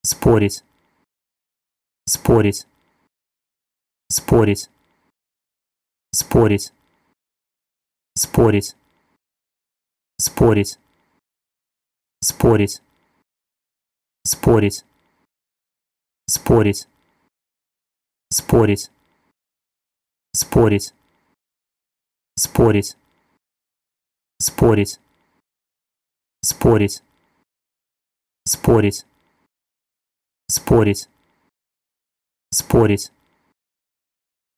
спорить, спорить, спорить, спорить, спорить, спорить, спорить, спорить, спорить, спорить, спорить, спорить, спорить, спорить, спорить, спорить, спорить,